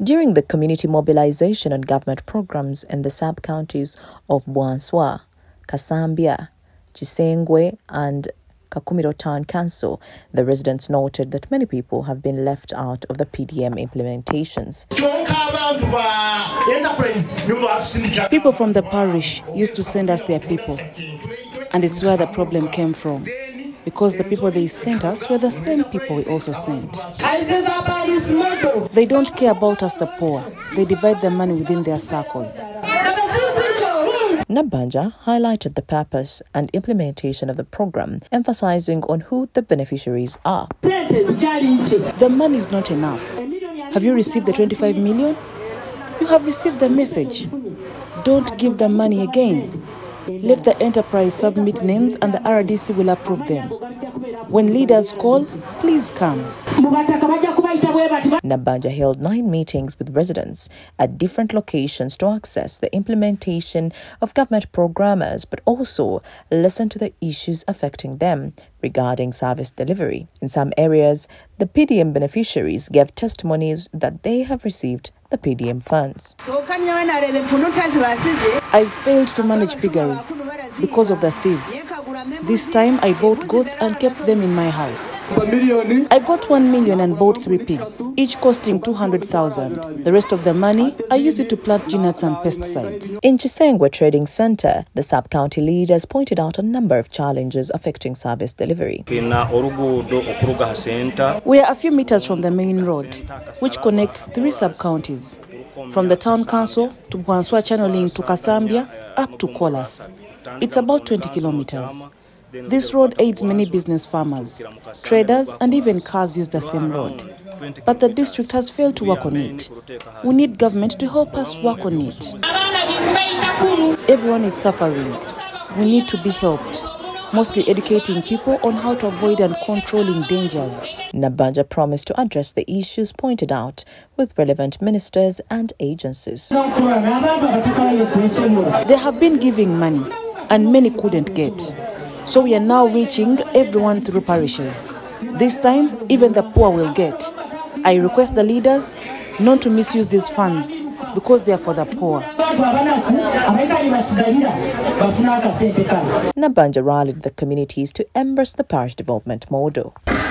During the community mobilization on government programs in the sub-counties of Bwanswa, Kasambia, Chisengwe and Kakumiro Town Council, the residents noted that many people have been left out of the PDM implementations. People from the parish used to send us their people, and it's where the problem came from, because the people they sent us were the same people we also sent. They don't care about us, the poor. They divide the money within their circles. Nabanja highlighted the purpose and implementation of the program, emphasizing on who the beneficiaries are. The money is not enough. Have you received the 25 million? You have received the message. Don't give the money again. Let the enterprise submit names and the RDC will approve them. When leaders call, please come. Nabanja held 9 meetings with residents at different locations to access the implementation of government programmers, but also listen to the issues affecting them regarding service delivery. In some areas, the PDM beneficiaries gave testimonies that they have received the PDM funds. I failed to manage piggery because of the thieves. This time I bought goats and kept them in my house. I got 1 million and bought 3 pigs, each costing 200,000. The rest of the money, I used it to plant GNATs and pesticides. In Chisengwe Trading Center, the sub-county leaders pointed out a number of challenges affecting service delivery. We are a few meters from the main road, which connects 3 sub-counties, from the town council to Bwanswa channeling to Kasambia up to Kolas. It's about 20 kilometers. This road aids many business farmers, traders, and even cars use the same road. But the district has failed to work on it. We need government to help us work on it. Everyone is suffering. We need to be helped, mostly educating people on how to avoid and controlling dangers. Nabanja promised to address the issues pointed out with relevant ministers and agencies. They have been giving money, and many couldn't get. So we are now reaching everyone through parishes. This time, even the poor will get. I request the leaders not to misuse these funds because they are for the poor. Nabanja rallied the communities to embrace the parish development model.